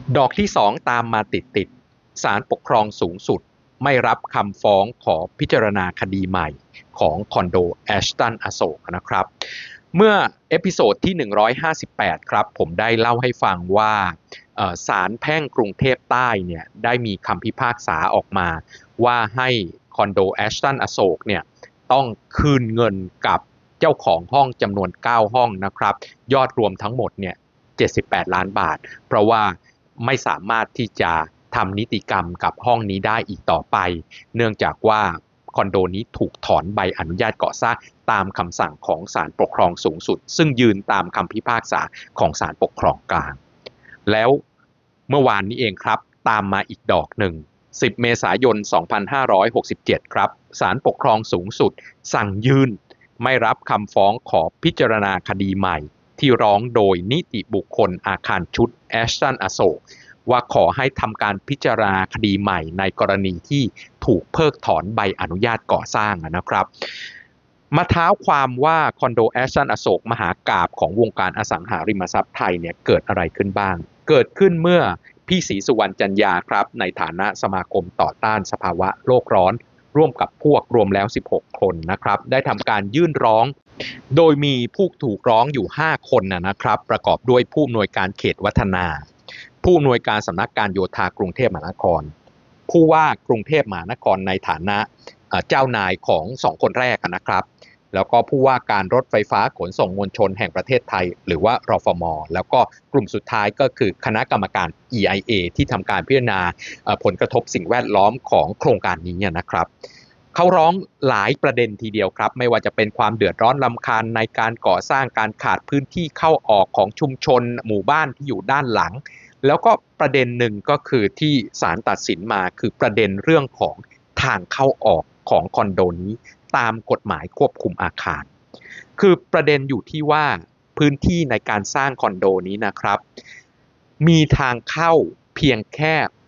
ดอกที่2ตามมาติดศาลปกครองสูงสุดไม่รับคำฟ้องขอพิจารณาคดีใหม่ของคอนโดแอชตันอโศกนะครับเมื่อเอพิโซดที่158ครับผมได้เล่าให้ฟังว่าศาลแพ่งกรุงเทพใต้เนี่ยได้มีคำพิพากษาออกมาว่าให้คอนโดแอชตันอโศกเนี่ยต้องคืนเงินกับเจ้าของห้องจำนวน9ห้องนะครับยอดรวมทั้งหมดเนี่ย78ล้านบาทเพราะว่าไม่สามารถที่จะทำนิติกรรมกับห้องนี้ได้อีกต่อไปเนื่องจากว่าคอนโดนี้ถูกถอนใบอนุญาตก่อสร้างตามคำสั่งของศาลปกครองสูงสุดซึ่งยืนตามคำพิพากษาของศาลปกครองกลางแล้วเมื่อวานนี้เองครับตามมาอีกดอกหนึ่ง10เมษายน2567ครับศาลปกครองสูงสุดสั่งยืนไม่รับคำฟ้องขอพิจารณาคดีใหม่ที่ร้องโดยนิติบุคคลอาคารชุดแอชตันอโศกว่าขอให้ทำการพิจารณาคดีใหม่ในกรณีที่ถูกเพิกถอนใบอนุญาตก่อสร้างนะครับมาเท้าความว่าคอนโดแอชตันอโศกมหากาพย์ของวงการอสังหาริมทรัพย์ไทยเนี่ยเกิดอะไรขึ้นบ้างเกิดขึ้นเมื่อพี่ศรีสุวรรณจันยาครับในฐานะสมาคมต่อต้านสภาวะโลกร้อนร่วมกับพวกรวมแล้ว16คนนะครับได้ทำการยื่นร้องโดยมีผู้ถูกร้องอยู่5คนนะครับประกอบด้วยผู้อำนวยการเขตวัฒนาผู้อำนวยการสำนักการโยธากรุงเทพมหานครผู้ว่ากรุงเทพมหานครในฐานะเจ้านายของ2คนแรกนะครับแล้วก็ผู้ว่าการรถไฟฟ้าขนส่งมวลชนแห่งประเทศไทยหรือว่ารฟม.แล้วก็กลุ่มสุดท้ายก็คือคณะกรรมการ EIA ที่ทำการพิจารณาผลกระทบสิ่งแวดล้อมของโครงการนี้นะครับเขาร้องหลายประเด็นทีเดียวครับไม่ว่าจะเป็นความเดือดร้อนรำคาญในการก่อสร้างการขาดพื้นที่เข้าออกของชุมชนหมู่บ้านที่อยู่ด้านหลังแล้วก็ประเด็นหนึ่งก็คือที่ศาลตัดสินมาคือประเด็นเรื่องของทางเข้าออกของคอนโดนี้ตามกฎหมายควบคุมอาคารคือประเด็นอยู่ที่ว่าพื้นที่ในการสร้างคอนโดนี้นะครับมีทางเข้าเพียงแค่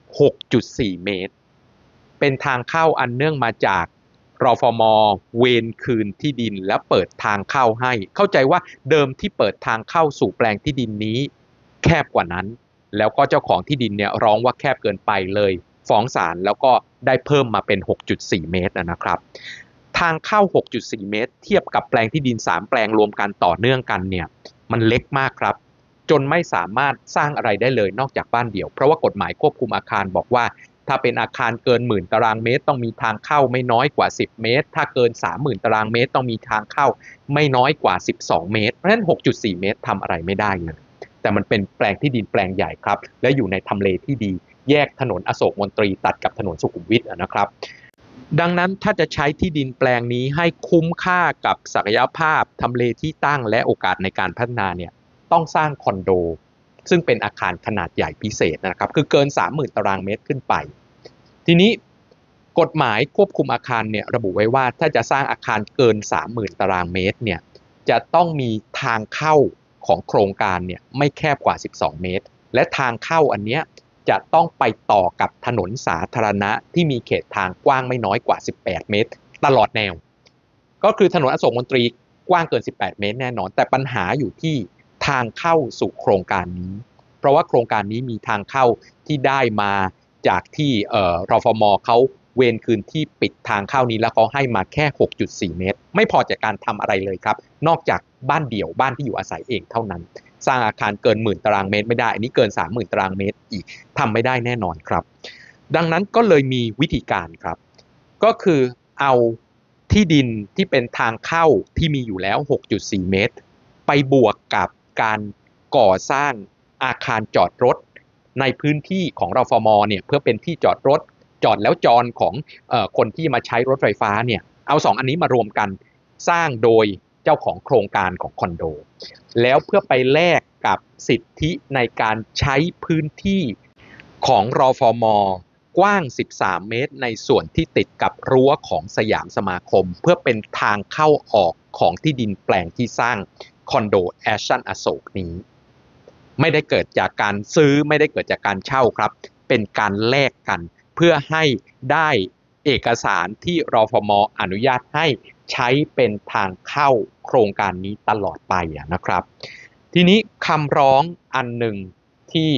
6.4 เมตรเป็นทางเข้าอันเนื่องมาจากรฟม.เวรคืนที่ดินและเปิดทางเข้าให้เข้าใจว่าเดิมที่เปิดทางเข้าสู่แปลงที่ดินนี้แคบกว่านั้นแล้วก็เจ้าของที่ดินเนี่ยร้องว่าแคบเกินไปเลยฟ้องศาลแล้วก็ได้เพิ่มมาเป็น 6.4 เมตรนะครับทางเข้า 6.4 เมตรเทียบกับแปลงที่ดิน3แปลงรวมกันต่อเนื่องกันเนี่ยมันเล็กมากครับจนไม่สามารถสร้างอะไรได้เลยนอกจากบ้านเดี่ยวเพราะว่ากฎหมายควบคุมอาคารบอกว่าถ้าเป็นอาคารเกิน 10,000 ตารางเมตรต้องมีทางเข้าไม่น้อยกว่า10 เมตรถ้าเกิน 30,000 ตารางเมตรต้องมีทางเข้าไม่น้อยกว่า12 เมตรเพราะฉะนั้น 6.4 เมตรทำอะไรไม่ได้เลยแต่มันเป็นแปลงที่ดินแปลงใหญ่ครับและอยู่ในทำเลที่ดีแยกถนนอโศกมนตรีตัดกับถนนสุขุมวิทนะครับดังนั้นถ้าจะใช้ที่ดินแปลงนี้ให้คุ้มค่ากับศักยภาพทำเลที่ตั้งและโอกาสในการพัฒนาเนี่ยต้องสร้างคอนโดซึ่งเป็นอาคารขนาดใหญ่พิเศษนะครับคือเกิน 30,000 ตารางเมตรขึ้นไปทีนี้กฎหมายควบคุมอาคารเนี่ยระบุไว้ว่าถ้าจะสร้างอาคารเกิน 30,000 ตารางเมตรเนี่ยจะต้องมีทางเข้าของโครงการเนี่ยไม่แคบกว่า12 เมตรและทางเข้าอันเนี้ยจะต้องไปต่อกับถนนสาธารณะที่มีเขตทางกว้างไม่น้อยกว่า18 เมตรตลอดแนวก็คือถนนอโศกมนตรีกว้างเกิน18 เมตรแน่นอนแต่ปัญหาอยู่ที่ทางเข้าสู่โครงการนี้เพราะว่าโครงการนี้มีทางเข้าที่ได้มาจากที่รฟม.เขาเวรคืนที่ปิดทางเข้านี้แล้วเขาให้มาแค่ 6.4 เมตรไม่พอจากการทำอะไรเลยครับนอกจากบ้านเดี่ยวบ้านที่อยู่อาศัยเองเท่านั้นสร้างอาคารเกิน 10,000 ตารางเมตรไม่ได้อันนี้เกิน 30,000 ตารางเมตรอีกทำไม่ได้แน่นอนครับดังนั้นก็เลยมีวิธีการครับก็คือเอาที่ดินที่เป็นทางเข้าที่มีอยู่แล้ว 6.4 เมตรไปบวกกับการก่อสร้างอาคารจอดรถในพื้นที่ของรฟม.เนี่ยเพื่อเป็นที่จอดรถจอดแล้วจอดของคนที่มาใช้รถไฟฟ้าเนี่ยเอา2อันนี้มารวมกันสร้างโดยเจ้าของโครงการของคอนโดแล้วเพื่อไปแลกกับสิทธิในการใช้พื้นที่ของรฟม.กว้าง13 เมตรในส่วนที่ติดกับรั้วของสยามสมาคมเพื่อเป็นทางเข้าออกของที่ดินแปลงที่สร้างคอนโดแอชตันอโศกนี้ไม่ได้เกิดจากการซื้อไม่ได้เกิดจากการเช่าครับเป็นการแลกกันเพื่อให้ได้เอกสารที่รฟม.อนุญาตให้ใช้เป็นทางเข้าโครงการนี้ตลอดไปนะครับทีนี้คำร้องอันหนึ่งที่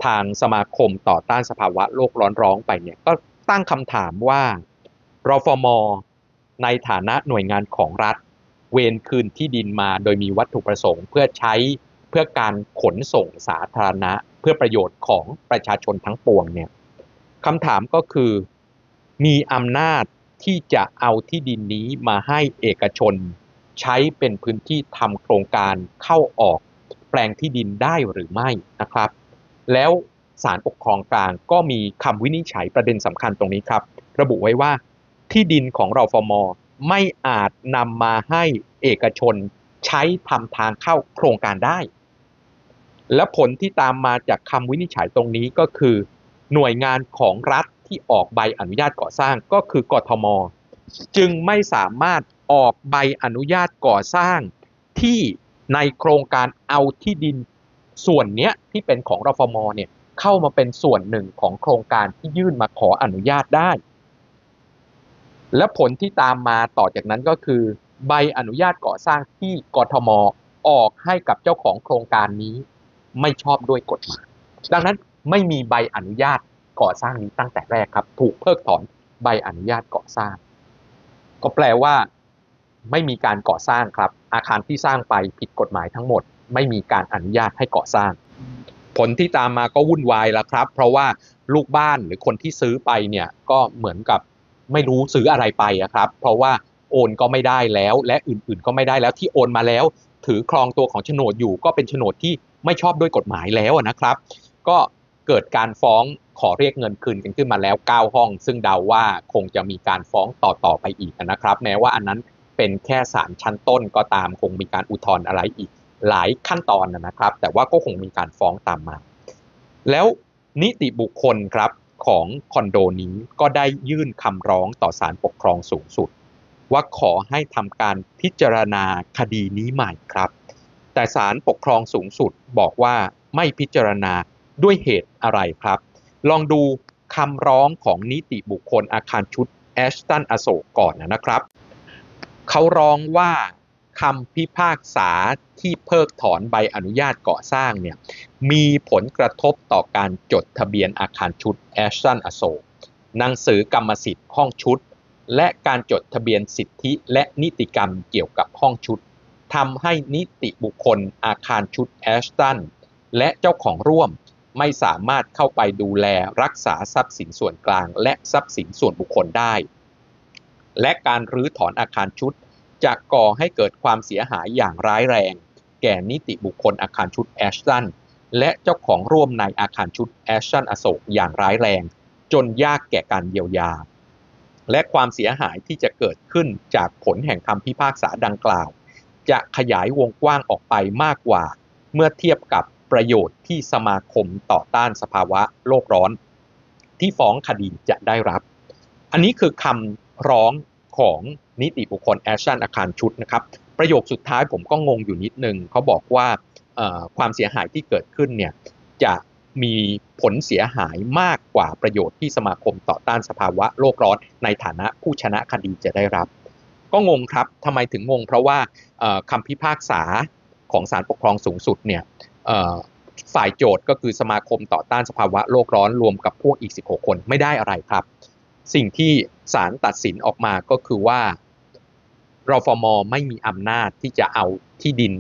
ทางสมาคมต่อต้านสภาวะโลกร้อนร้องไปเนี่ยก็ตั้งคำถามว่ารฟม.ในฐานะหน่วยงานของรัฐเวรคืนที่ดินมาโดยมีวัตถุประสงค์เพื่อใช้เพื่อการขนส่งสาธารณะเพื่อประโยชน์ของประชาชนทั้งปวงเนี่ยคำถามก็คือมีอำนาจที่จะเอาที่ดินนี้มาให้เอกชนใช้เป็นพื้นที่ทำโครงการเข้าออกแปลงที่ดินได้หรือไม่นะครับแล้วศาลปกครองกลางก็มีคำวินิจฉัยประเด็นสำคัญตรงนี้ครับระบุไว้ว่าที่ดินของรฟม.ไม่อาจนำมาให้เอกชนใช้ทำทางเข้าโครงการได้และผลที่ตามมาจากคำวินิจฉัยตรงนี้ก็คือหน่วยงานของรัฐที่ออกใบอนุญาตก่อสร้างก็คือกทม.จึงไม่สามารถออกใบอนุญาตก่อสร้างที่ในโครงการเอาที่ดินส่วนนี้ที่เป็นของรฟม.เนี่ยเข้ามาเป็นส่วนหนึ่งของโครงการที่ยื่นมาขออนุญาตได้และผลที่ตามมาต่อจากนั้นก็คือใบอนุญาตก่อสร้างที่กทม.ออกให้กับเจ้าของโครงการนี้ไม่ชอบด้วยกฎหมายดังนั้นไม่มีใบอนุญาตก่อสร้างนี้ตั้งแต่แรกครับถูกเพิกถอนใบอนุญาตก่อสร้างก็แปลว่าไม่มีการก่อสร้างครับอาคารที่สร้างไปผิดกฎหมายทั้งหมดไม่มีการอนุญาตให้ก่อสร้างผลที่ตามมาก็วุ่นวายแล้วครับเพราะว่าลูกบ้านหรือคนที่ซื้อไปเนี่ยก็เหมือนกับไม่รู้ซื้ออะไรไปครับเพราะว่าโอนก็ไม่ได้แล้วและอื่นๆก็ไม่ได้แล้วที่โอนมาแล้วถือครองตัวของโฉนดอยู่ก็เป็นโฉนดที่ไม่ชอบด้วยกฎหมายแล้วนะครับก็เกิดการฟ้องขอเรียกเงินคืนกันขึ้นมาแล้ว9ห้องซึ่งเดาว่าคงจะมีการฟ้องต่อไปอีกนะครับแม้ว่าอันนั้นเป็นแค่ศาลชั้นต้นก็ตามคงมีการอุทธรณ์อะไรอีกหลายขั้นตอนนะครับแต่ว่าก็คงมีการฟ้องตามมาแล้วนิติบุคคลครับของคอนโดนี้ก็ได้ยื่นคำร้องต่อศาลปกครองสูงสุดว่าขอให้ทำการพิจารณาคดีนี้ใหม่ครับแต่ศาลปกครองสูงสุดบอกว่าไม่พิจารณาด้วยเหตุอะไรครับลองดูคำร้องของนิติบุคคลอาคารชุดแอชตันอโศกก่อนนะครับเขาร้องว่าคำพิพากษาที่เพิกถอนใบอนุญาตก่อสร้างเนี่ยมีผลกระทบต่อการจดทะเบียนอาคารชุดแอชตันอโศกหนังสือกรรมสิทธิ์ห้องชุดและการจดทะเบียนสิทธิและนิติกรรมเกี่ยวกับห้องชุดทำให้นิติบุคคลอาคารชุดแอชตันและเจ้าของร่วมไม่สามารถเข้าไปดูแลรักษาทรัพย์สินส่วนกลางและทรัพย์สินส่วนบุคคลได้และการรื้อถอนอาคารชุดจะก่อให้เกิดความเสียหายอย่างร้ายแรงแก่นิติบุคคลอาคารชุดแอชตันและเจ้าของร่วมในอาคารชุดแอชตันอโศกอย่างร้ายแรงจนยากแก่การเยียวยาและความเสียหายที่จะเกิดขึ้นจากผลแห่งคำพิพากษาดังกล่าวจะขยายวงกว้างออกไปมากกว่าเมื่อเทียบกับประโยชน์ที่สมาคมต่อต้านสภาวะโลกร้อนที่ฟ้องคดีจะได้รับอันนี้คือคำร้องของนิติบุคคลแอชตันอาคารชุดนะครับประโยคสุดท้ายผมก็งงอยู่นิดนึงเขาบอกว่าความเสียหายที่เกิดขึ้นเนี่ยจะมีผลเสียหายมากกว่าประโยชน์ที่สมาคมต่อต้านสภาวะโลกร้อนในฐานะผู้ชนะคดีจะได้รับก็งงครับทำไมถึงงงเพราะว่าคำพิพากษาของศาลปกครองสูงสุดเนี่ยฝ่ายโจทก์ก็คือสมาคมต่อต้านสภาวะโลกร้อนรวมกับพวกอีก16คนไม่ได้อะไรครับสิ่งที่ศาลตัดสินออกมาก็คือว่ารฟม.ไม่มีอำนาจที่จะเอาที่ดิน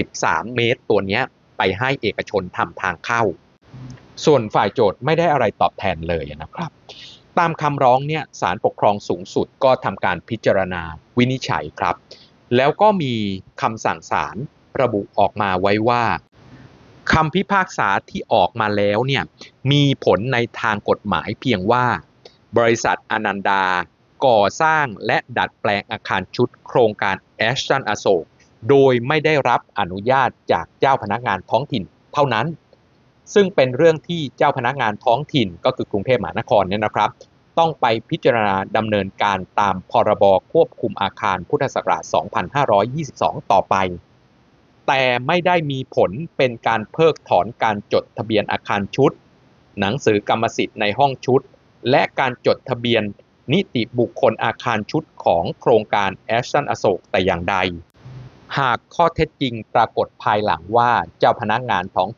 13เมตรตัวนี้ไปให้เอกชนทำทางเข้าส่วนฝ่ายโจทก์ไม่ได้อะไรตอบแทนเลยนะครับตามคำร้องเนี่ยศาลปกครองสูงสุดก็ทำการพิจารณาวินิจฉัยครับแล้วก็มีคำสั่งศาลระบุออกมาไว้ว่าคำพิพากษาที่ออกมาแล้วเนี่ยมีผลในทางกฎหมายเพียงว่าบริษัทอนันดาก่อสร้างและดัดแปลงอาคารชุดโครงการแอชตันอโศกโดยไม่ได้รับอนุญาตจากเจ้าพนักงานท้องถิ่นเท่านั้นซึ่งเป็นเรื่องที่เจ้าพนักงานท้องถิ่นก็คือกรุงเทพมหานครเนี่ยนะครับต้องไปพิจารณาดำเนินการตามพรบควบคุมอาคารพุทธศักราช 2522 ต่อไปแต่ไม่ได้มีผลเป็นการเพิกถอนการจดทะเบียนอาคารชุดหนังสือกรรมสิทธิ์ในห้องชุดและการจดทะเบียนนิติบุคคลอาคารชุดของโครงการแอชตันอโศกแต่อย่างใดหากข้อเท็จจริงปรากฏภายหลังว่าเจ้าพนักงานท้องถิ่น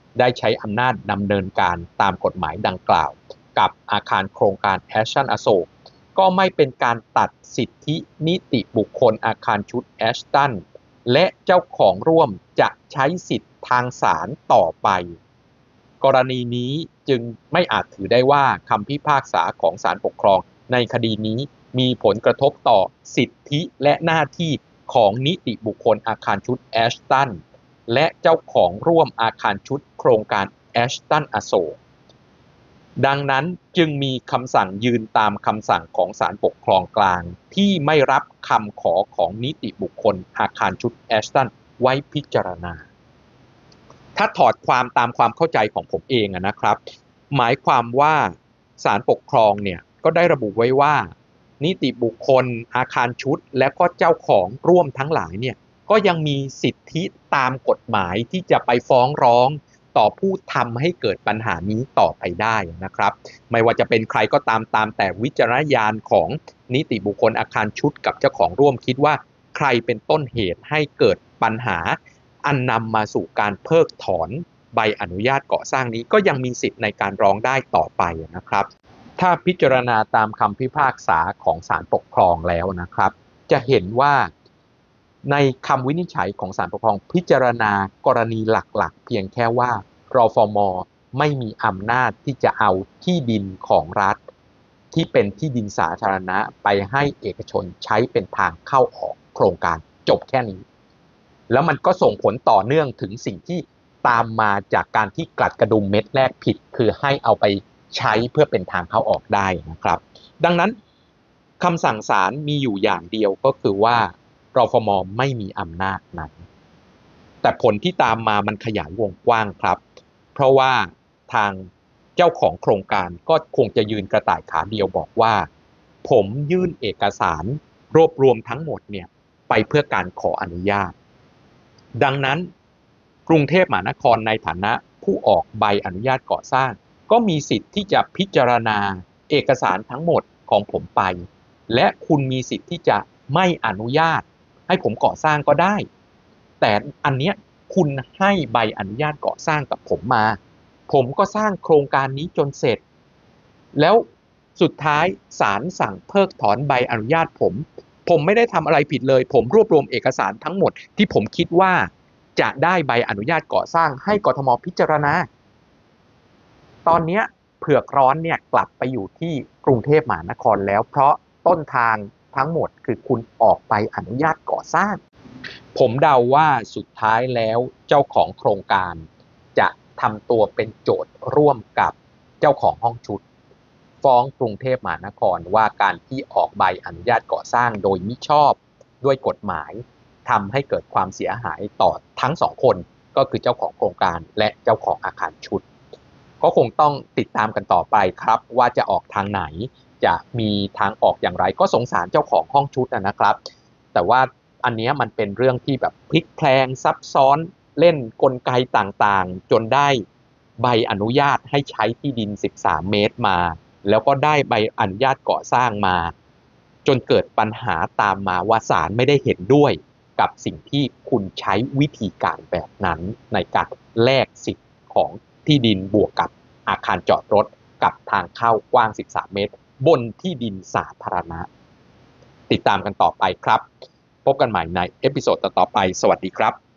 ได้ใช้อำนาจดำเนินการตามกฎหมายดังกล่าวกับอาคารโครงการแอชตันอโศกก็ไม่เป็นการตัดสิทธินิติบุคคลอาคารชุดแอชตันและเจ้าของร่วมจะใช้สิทธิทางศาลต่อไปกรณีนี้จึงไม่อาจถือได้ว่าคำพิพากษาของศาลปกครองในคดีนี้มีผลกระทบต่อสิทธิและหน้าที่ของนิติบุคคลอาคารชุดแอชตันและเจ้าของร่วมอาคารชุดโครงการแอชตันอโศกดังนั้นจึงมีคำสั่งยืนตามคำสั่งของศาลปกครองกลางที่ไม่รับคำขอของนิติบุคคลอาคารชุดแอชตันไว้พิจารณาถ้าถอดความตามความเข้าใจของผมเองนะครับหมายความว่าศาลปกครองเนี่ยก็ได้ระบุไว้ว่านิติบุคคลอาคารชุดและก็เจ้าของร่วมทั้งหลายเนี่ยก็ยังมีสิทธิตามกฎหมายที่จะไปฟ้องร้องต่อผู้ทำให้เกิดปัญหานี้ต่อไปได้นะครับไม่ว่าจะเป็นใครก็ตามแต่วิจารณญาณของนิติบุคคลอาคารชุดกับเจ้าของร่วมคิดว่าใครเป็นต้นเหตุให้เกิดปัญหาอันนำมาสู่การเพิกถอนใบอนุญาตก่อสร้างนี้ก็ยังมีสิทธิ์ในการร้องได้ต่อไปนะครับถ้าพิจารณาตามคำพิพากษาของศาลปกครองแล้วนะครับจะเห็นว่าในคำวินิจฉัยของศาลปกครองพิจารณากรณีหลักๆเพียงแค่ว่ารฟม.ไม่มีอำนาจที่จะเอาที่ดินของรัฐที่เป็นที่ดินสาธารณะไปให้เอกชนใช้เป็นทางเข้าออกโครงการจบแค่นี้แล้วมันก็ส่งผลต่อเนื่องถึงสิ่งที่ตามมาจากการที่กลัดกระดุมเม็ดแรกผิดคือให้เอาไปใช้เพื่อเป็นทางเข้าออกได้นะครับดังนั้นคำสั่งศาลมีอยู่อย่างเดียวก็คือว่ารฟม.ไม่มีอำนาจนั้นแต่ผลที่ตามมามันขยายวงกว้างครับเพราะว่าทางเจ้าของโครงการก็คงจะยืนกระต่ายขาเดียวบอกว่าผมยื่นเอกสารรวบรวมทั้งหมดเนี่ยไปเพื่อการขออนุญาตดังนั้นกรุงเทพมหานครในฐานะผู้ออกใบอนุญาตก่อสร้างก็มีสิทธิ์ที่จะพิจารณาเอกสารทั้งหมดของผมไปและคุณมีสิทธิ์ที่จะไม่อนุญาตให้ผมก่อสร้างก็ได้แต่อันเนี้ยคุณให้ใบอนุญาตก่อสร้างกับผมมาผมก็สร้างโครงการนี้จนเสร็จแล้วสุดท้ายศาลสั่งเพิกถอนใบอนุญาตผมไม่ได้ทำอะไรผิดเลยผมรวบรวมเอกสารทั้งหมดที่ผมคิดว่าจะได้ใบอนุญาตก่อสร้างให้กทม.พิจารณาตอนนี้เผือกร้อนเนี่ยกลับไปอยู่ที่กรุงเทพมหานครแล้วเพราะต้นทางทั้งหมดคือคุณออกใบอนุญาตก่อสร้างผมเดาว่าสุดท้ายแล้วเจ้าของโครงการจะทำตัวเป็นโจทย์ร่วมกับเจ้าของห้องชุดฟ้องกรุงเทพมหานครว่าการที่ออกใบอนุญาตก่อสร้างโดยมิชอบด้วยกฎหมายทำให้เกิดความเสียหายต่อทั้งสองคนก็คือเจ้าของโครงการและเจ้าของอาคารชุดก็คงต้องติดตามกันต่อไปครับว่าจะออกทางไหนจะมีทางออกอย่างไรก็สงสารเจ้าของห้องชุดนะครับแต่ว่าอันนี้มันเป็นเรื่องที่แบบพลิกแพลงซับซ้อนเล่นกลไกต่างๆจนได้ใบอนุญาตให้ใช้ที่ดิน13 เมตรมาแล้วก็ได้ใบอนุญาตก่อสร้างมาจนเกิดปัญหาตามมาว่าศาลไม่ได้เห็นด้วยกับสิ่งที่คุณใช้วิธีการแบบนั้นในการแลกสิทธิ์ของที่ดินบวกกับอาคารจอดรถกับทางเข้ากว้าง13 เมตรบนที่ดินสาธารณะติดตามกันต่อไปครับพบกันใหม่ในเอพิโซดต่อไปสวัสดีครับ